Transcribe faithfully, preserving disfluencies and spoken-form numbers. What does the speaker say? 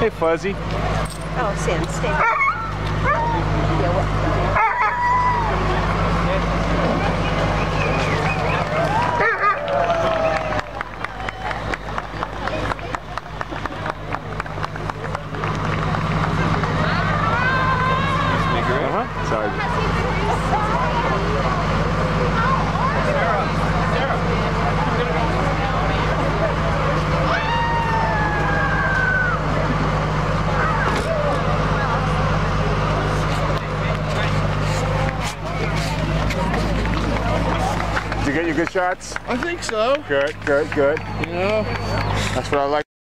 Hey, Fuzzy. Oh, Sam, stay there. Yeah, what? Uh-huh. Sorry. Did you get your good shots? I think so. Good, good, good. You know? That's what I like.